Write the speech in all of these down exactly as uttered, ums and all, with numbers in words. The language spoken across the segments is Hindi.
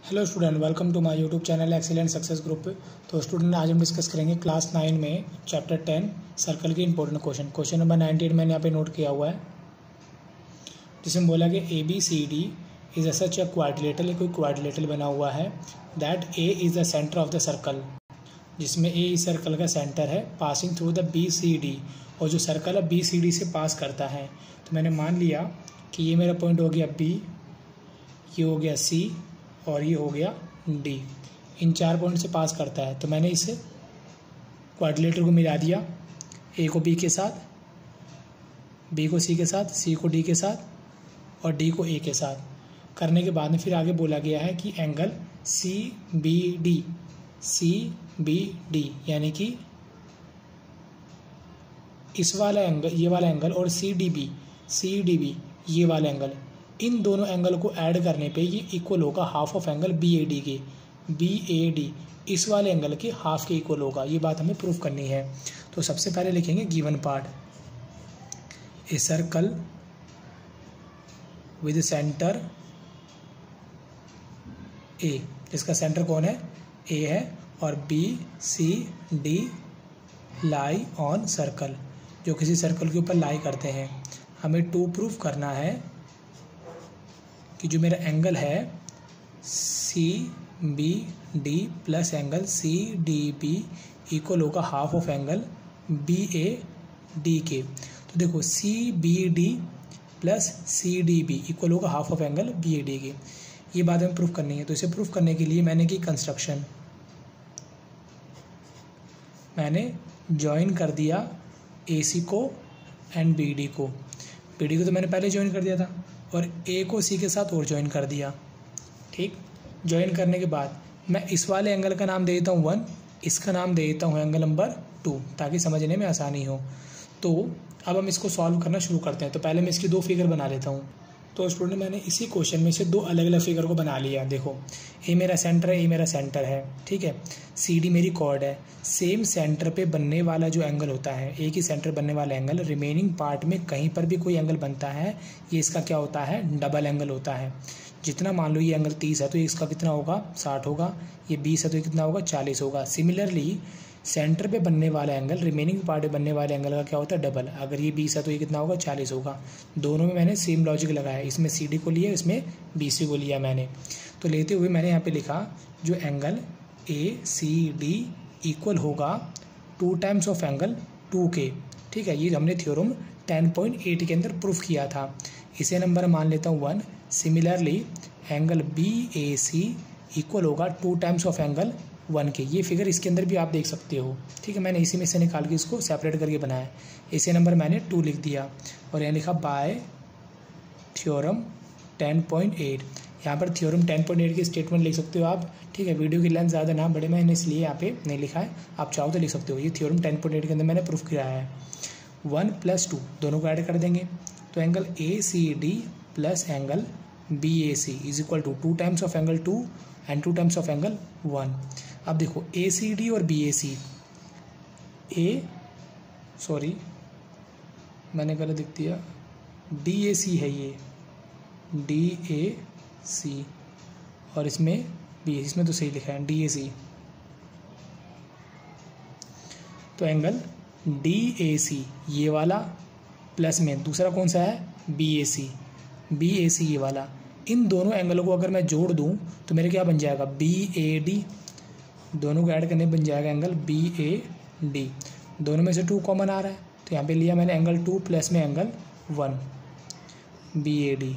Hello student, welcome to my YouTube channel excellent success group. तो स्टूडेंट आज हम डिस्कस करेंगे क्लास नाइन में चैप्टर टेन सर्कल के important question. Question number ninety eight मैंने यहाँ पे नोट किया हुआ है, जिसमें बोला कि A B C D is a such a quadrilateral, कोई क्वाड्रिलेटरल बना हुआ है that A is the centre of the circle, जिसमें ए इस सर्कल का सेंटर है, passing through the B C D, और जो सर्कल है बी सी डी से पास करता है। तो मैंने मान लिया कि ये मेरा पॉइंट हो गया बी, ये हो गया सी और ये हो गया डी। इन चार पॉइंट से पास करता है। तो मैंने इसे क्वाड्रिलेटरल को मिला दिया, ए को बी के साथ, बी को सी के साथ, सी को डी के साथ और डी को ए के साथ। करने के बाद में फिर आगे बोला गया है कि angle C B D, C B D यानी कि इस वाला एंगल, ये वाला एंगल, और C D B, C D B ये वाला एंगल, इन दोनों एंगल को ऐड करने पे ये इक्वल होगा half of angle B A D के। बी ए डी इस वाले एंगल के हाफ के इक्वल होगा। ये बात हमें प्रूफ करनी है। तो सबसे पहले लिखेंगे given part, a circle with centre A, इसका सेंटर कौन है? ए है, और B C D lie on circle, जो किसी सर्कल के ऊपर लाई करते हैं। हमें टू प्रूफ करना है कि जो मेरा एंगल है C B D plus angle C D B equal होगा half of angle B A D के। तो देखो C B D plus C D B equal होगा half of angle B A D के। ये बात हमें प्रूफ करनी है। तो इसे प्रूफ करने के लिए मैंने की कंस्ट्रक्शन, मैंने ज्वाइन कर दिया ए सी को एंड बी डी को। बी डी को तो मैंने पहले ज्वाइन कर दिया था, और ए को सी के साथ और ज्वाइन कर दिया। ठीक, ज्वाइन करने के बाद मैं इस वाले एंगल का नाम दे देता हूँ वन, इसका नाम दे देता हूँ एंगल नंबर टू, ताकि समझने में आसानी हो। तो अब हम इसको सॉल्व करना शुरू करते हैं। तो पहले मैं इसकी दो फिगर बना लेता हूँ। तो स्टूडेंट मैंने इसी क्वेश्चन में से दो अलग अलग फिगर को बना लिया। देखो, ए मेरा सेंटर है, ए मेरा सेंटर है, ठीक है, सी डी मेरी कॉर्ड है। सेम सेंटर पे बनने वाला जो एंगल होता है, ए की सेंटर बनने वाला एंगल, रिमेनिंग पार्ट में कहीं पर भी कोई एंगल बनता है, ये इसका क्या होता है? डबल एंगल होता है। जितना मान लो ये एंगल तीस है तो इसका कितना होगा? साठ होगा। ये बीस है तो ये कितना होगा? चालीस होगा। सिमिलरली सेंटर पे बनने वाला एंगल, रिमेनिंग पार्ट में बनने वाले एंगल का क्या होता है? डबल। अगर ये बीस है तो ये कितना होगा? चालीस होगा। दोनों में मैंने सेम लॉजिक लगाया, इसमें सी डी को लिया, इसमें बी सी को लिया मैंने। तो लेते हुए मैंने यहाँ पे लिखा जो angle A C D equal होगा two times of angle two के। ठीक है, ये हमने थ्योरम टेन पॉइंट एट के अंदर प्रूफ किया था। इसे नंबर मान लेता हूँ one. Similarly angle B A C equal होगा two times of angle one के। ये फिगर इसके अंदर भी आप देख सकते हो। ठीक है, मैंने इसी में से निकाल के इसको सेपरेट करके बनाया। इसे नंबर मैंने टू लिख दिया, और यहाँ लिखा by theorem ten point eight. यहाँ पर थ्योरम टेन पॉइंट एट की स्टेटमेंट लिख सकते हो आप। ठीक है, वीडियो की लेंथ ज़्यादा ना बढ़े, मैंने इसलिए यहाँ पे नहीं लिखा है, आप चाहो तो लिख सकते हो। ये थ्योरम टेन पॉइंट एट के अंदर मैंने प्रूफ किया है। वन प्लस टू दोनों को ऐड कर देंगे, तो angle A C D plus angle B A C is equal to two times of angle two and two times of angle one. अब देखो ए सी डी और B A C, A sorry मैंने गलत लिख दिया, डी ए सी है ये, डी ए सी, और इसमें बी, इसमें तो सही लिखा है डी ए सी। तो एंगल डी ए सी ये वाला प्लस में दूसरा कौन सा है? B A C, B A सी ये वाला। इन दोनों एंगलों को अगर मैं जोड़ दूं तो मेरे क्या बन जाएगा? B A D. दोनों को ऐड करने बन जाएगा एंगल बी ए डी। दोनों में से टू कॉमन आ रहा है, तो यहाँ पे लिया मैंने एंगल टू प्लस में angle one, B A D.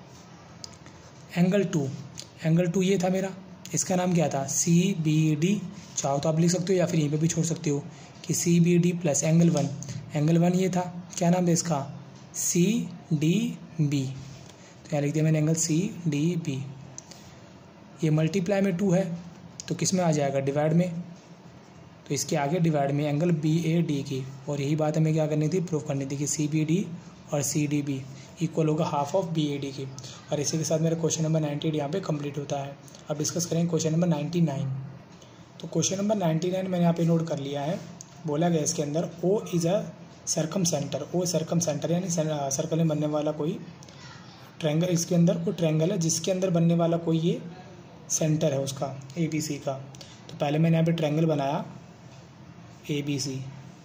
Angle two, angle two ये था मेरा, इसका नाम क्या था? C B D. चाहो तो आप लिख सकते हो या फिर यहीं पे भी छोड़ सकते हो कि C B D plus angle one. Angle one ये था, क्या नाम है इसका? C D B. तो यहाँ लिख दिया मैंने एंगल सी डी बी। ये मल्टीप्लाई में टू है तो किस में आ जाएगा? डिवाइड में। तो इसके आगे डिवाइड में एंगल बी ए डी की, और यही बात हमें क्या करनी थी? प्रूफ करनी थी कि सी बी डी और सी डी बी इक्वल होगा half of B A D की। और इसी के साथ मेरा क्वेश्चन नंबर नाइन्टी एट यहाँ पे कंप्लीट होता है। अब डिस्कस करेंगे क्वेश्चन नंबर नाइन्टी नाइन। तो क्वेश्चन नंबर नाइन्टी नाइन मैंने यहाँ पे नोट कर लिया है। बोला गया इसके अंदर O is a circumcentre. O circumcentre यानी सर्कल में बनने वाला कोई ट्रायंगल, इसके अंदर कोई ट्रायंगल है जिसके अंदर बनने वाला कोई ये सेंटर है उसका ए बी सी का। तो पहले मैंने यहाँ पे ट्रायंगल बनाया ए बी सी,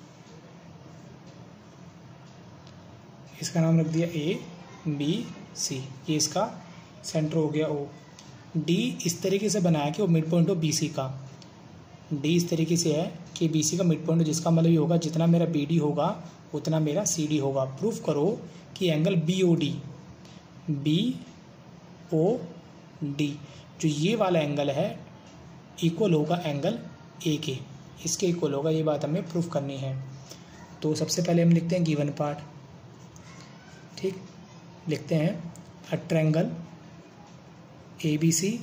इसका नाम रख दिया ए बी सी, ये इसका सेंटर हो गया ओ। डी इस तरीके से बनाया कि वो मिड पॉइंट हो बी सी का, डी इस तरीके से है कि बी सी का मिड पॉइंट हो, जिसका मतलब ये होगा जितना मेरा बी डी होगा उतना मेरा सी डी होगा। प्रूफ करो कि angle B O D, B O D जो ये वाला एंगल है इक्वल होगा एंगल ए के, इसके इक्वल होगा, ये बात हमें प्रूफ करनी है। तो सबसे पहले हम लिखते हैं गिवन पार्ट, ठीक, लिखते हैं a triangle A B C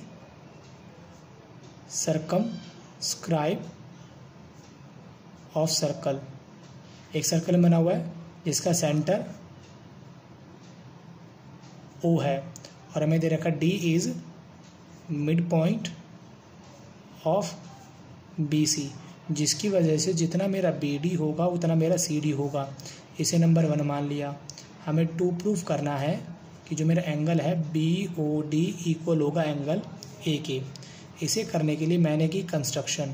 circumscribe of circle, एक सर्कल बना हुआ है जिसका सेंटर ओ है और हमें दे रखा D is mid point of B C, जिसकी वजह से जितना मेरा बी डी होगा उतना मेरा सी डी होगा। इसे नंबर वन मान लिया। हमें टू प्रूफ करना है कि जो मेरा एंगल है बी ओ डी इक्वल होगा एंगल ए के। इसे करने के लिए मैंने की कंस्ट्रक्शन,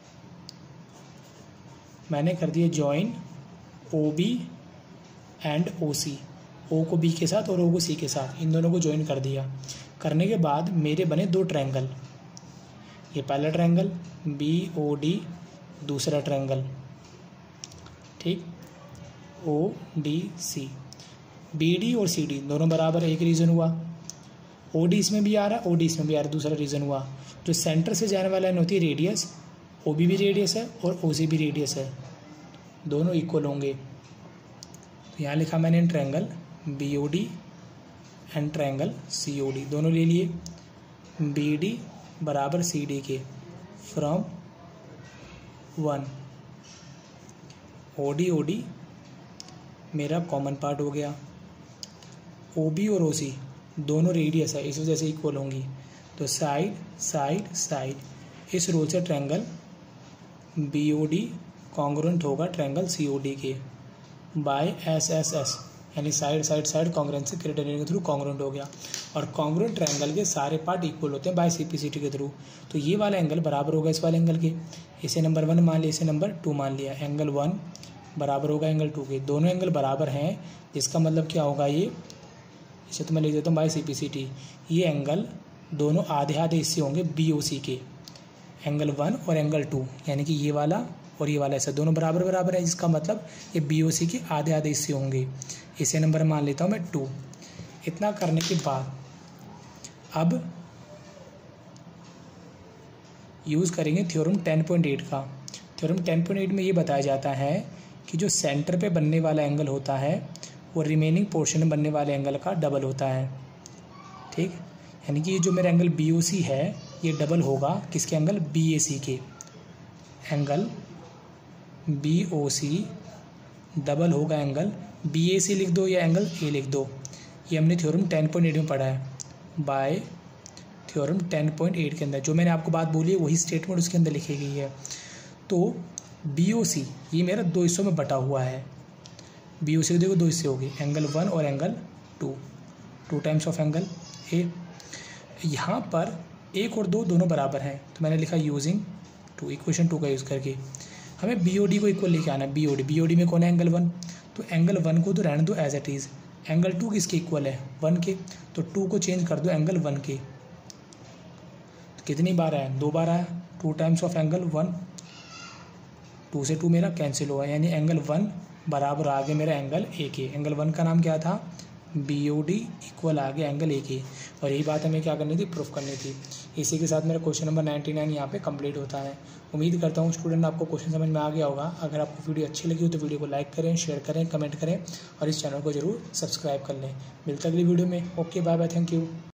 मैंने कर दिया join O B and O C, O को बी के साथ और ओ को सी के साथ, इन दोनों को ज्वाइन कर दिया। करने के बाद मेरे बने दो ट्रायंगल, ये पहला ट्रायंगल बी ओ डी, दूसरा ट्रायंगल, ठीक, O D C. B D और सी डी दोनों बराबर, एक रीजन हुआ। ओ डी इसमें भी आ रहा है, ओ डी इसमें भी आ रहा है, दूसरा रीजन हुआ। जो सेंटर से जाने वाला लाइन होती है रेडियस, ओ बी भी रेडियस है और ओ सी भी रेडियस है, दोनों इक्वल होंगे। तो यहाँ लिखा मैंने triangle B O D and triangle C O D, दोनों ले लिए। बी डी बराबर सी डी के from one, O D O D मेरा कॉमन पार्ट हो गया। ओ बी और ओ सी दोनों रेडियस है, इस वजह से इक्वल होंगी। तो साइड साइड साइड, इस रूल से triangle B O D congruent होगा ट्रायंगल सी ओ डी के बाय एस एस एस, यानी side side side congruency criterion के थ्रू कॉन्ग्रुएंट हो गया। और कॉन्ग्रुएंट ट्रायंगल के सारे पार्ट इक्वल होते हैं by C P C T के थ्रू। तो ये वाला एंगल बराबर होगा इस वाले एंगल के, इसे नंबर वन मान लिया, इसे नंबर टू मान लिया। एंगल वन बराबर होगा एंगल टू के, दोनों एंगल बराबर हैं, जिसका मतलब क्या होगा, ये इसे तो मैं लिख देता हूँ by C P C T. ये एंगल दोनों आधे आधे हिस्से होंगे बी ओ सी के, एंगल वन और एंगल टू, यानी कि ये वाला और ये वाला ऐसा दोनों बराबर बराबर है, जिसका मतलब ये बी ओ सी के आधे आधे हिस्से होंगे। इसे नंबर मान लेता हूँ मैं टू। इतना करने के बाद अब यूज़ करेंगे थ्योरम टेन पॉइंट एट का। थ्योरम टेन पॉइंट एट में ये बताया जाता है कि जो सेंटर पे बनने वाला एंगल होता है वो रिमेनिंग पोर्शन में बनने वाले एंगल का डबल होता है, ठीक, यानी कि जो मेरा एंगल बी ओ सी है ये डबल होगा किसके, एंगल बी ए सी के। Angle B O C double होगा एंगल बी ए सी, लिख दो या एंगल ए लिख दो। ये हमने थ्योरम टेन पॉइंट एट में पढ़ा है। By theorem ten point eight के अंदर जो मैंने आपको बात बोली है वही स्टेटमेंट उसके अंदर लिखी गई है। तो बी ओ सी ये मेरा दो हिस्सों में बटा हुआ है। बी ओ सी देखो दो हिस्से हो गए, एंगल वन और angle two, two times of angle A. यहाँ पर एक और दो दोनों बराबर हैं, तो मैंने लिखा यूजिंग टू, इक्वेशन टू का यूज़ करके हमें बी ओ डी को इक्वल लेके आना है। B O D B O D में कौन है, एंगल वन, तो एंगल वन को तो रहने दो as it is. Angle two किसके इक्वल है, वन के, तो टू को चेंज कर दो एंगल वन के। तो कितनी बार आया, दो बार आया, two times of angle one, two से टू मेरा कैंसिल हुआ, यानी एंगल वन बराबर आ गया मेरा एंगल ए के। एंगल वन का नाम क्या था, बी ओ डी इक्वल आ गया एंगल ए के। और यही बात हमें क्या करनी थी, प्रूफ करनी थी। इसी के साथ मेरा क्वेश्चन नंबर नाइन्टी नाइन यहाँ पे कंप्लीट होता है। उम्मीद करता हूँ स्टूडेंट आपको क्वेश्चन समझ में आ गया होगा। अगर आपको वीडियो अच्छी लगी हो तो वीडियो को लाइक करें, शेयर करें, कमेंट करें और इस चैनल को जरूर सब्सक्राइब कर लें। मिलता अगली वीडियो में। Okay, bye bye, thank you.